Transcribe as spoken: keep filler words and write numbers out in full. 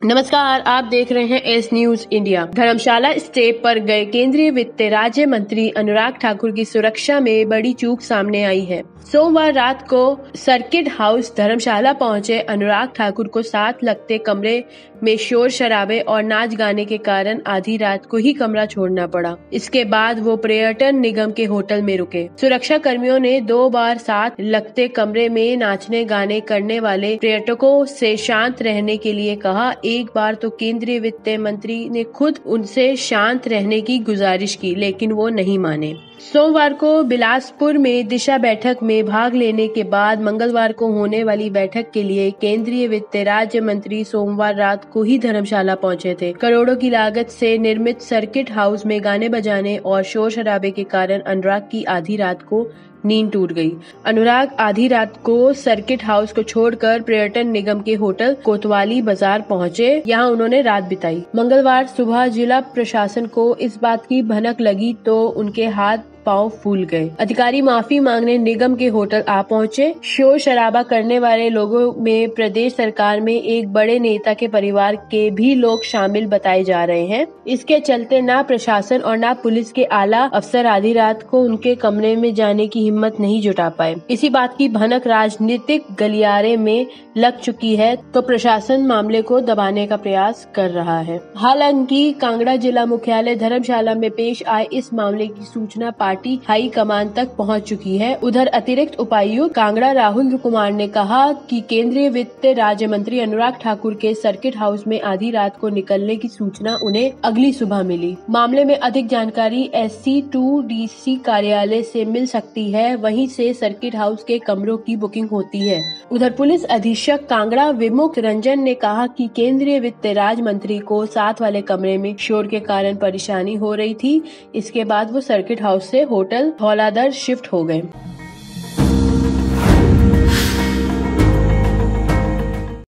नमस्कार, आप देख रहे हैं S news India. Dharamshala stay पर गए केंद्रीय वित्त राज्य मंत्री अनुराग ठाकुर की सुरक्षा में बड़ी चूक सामने आई है। सोमवार रात को सर्किट हाउस धर्मशाला पहुंचे अनुराग ठाकुर को साथ लगते कमरे में शोर शराबे और नाच गाने के कारण आधी रात को ही कमरा छोड़ना पड़ा। इसके बाद वो पर्यटन निगम के होटल में रुके। सुरक्षा कर्मियों ने दो बार साथ लगते कमरे में नाचने गाने करने वाले पर्यटकों से शांत रहने के लिए कहा। एक बार तो केंद्रीय वित्त मंत्री ने खुद उनसे शांत रहने की गुजारिश की, लेकिन वो नहीं माने। सोमवार को बिलासपुर में दिशा बैठक में भाग लेने के बाद मंगलवार को होने वाली बैठक के लिए केंद्रीय वित्त राज्य मंत्री सोमवार रात को ही धर्मशाला पहुंचे थे। करोड़ों की लागत से निर्मित सर्किट हाउस में गाने बजाने और शोर शराबे के कारण अनुराग की आधी रात को नींद टूट गई। अनुराग आधी रात को सर्किट हाउस को छोड़कर पर्यटन निगम के होटल कोतवाली बाजार पहुंचे। यहां उन्होंने रात बिताई। मंगलवार सुबह जिला प्रशासन को इस बात की भनक लगी तो उनके हाथ पांव फूल गए। अधिकारी माफी मांगने निगम के होटल आ पहुंचे। शोर शराबा करने वाले लोगों में प्रदेश सरकार में एक बड़े नेता के परिवार के भी लोग शामिल बताए जा रहे हैं। इसके चलते ना प्रशासन और ना पुलिस के आला अफसर आधी रात को उनके कमरे में जाने की हिम्मत नहीं जुटा पाए। इसी बात की भनक राजनीतिक गलियारे में लग चुकी है तो प्रशासन मामले को दबाने का प्रयास कर रहा है। हालांकि कांगड़ा जिला मुख्यालय धर्मशाला में पेश आए इस मामले की सूचना पार्टी हाई कमान तक पहुंच चुकी है। उधर अतिरिक्त उपायुक्त कांगड़ा राहुल कुमार ने कहा कि केंद्रीय वित्त राज्य मंत्री अनुराग ठाकुर के सर्किट हाउस में आधी रात को निकलने की सूचना उन्हें अगली सुबह मिली। मामले में अधिक जानकारी S C two D C कार्यालय से मिल सकती है, वहीं से सर्किट हाउस के कमरों की बुकिंग होती है। उधर पुलिस अधीक्षक कांगड़ा विमुक्त रंजन ने कहा कि केंद्रीय वित्त राज्य मंत्री को साथ वाले कमरे में शोर के कारण परेशानी हो रही थी। इसके बाद वो सर्किट हाउस से होटल धौलाधर शिफ्ट हो गए।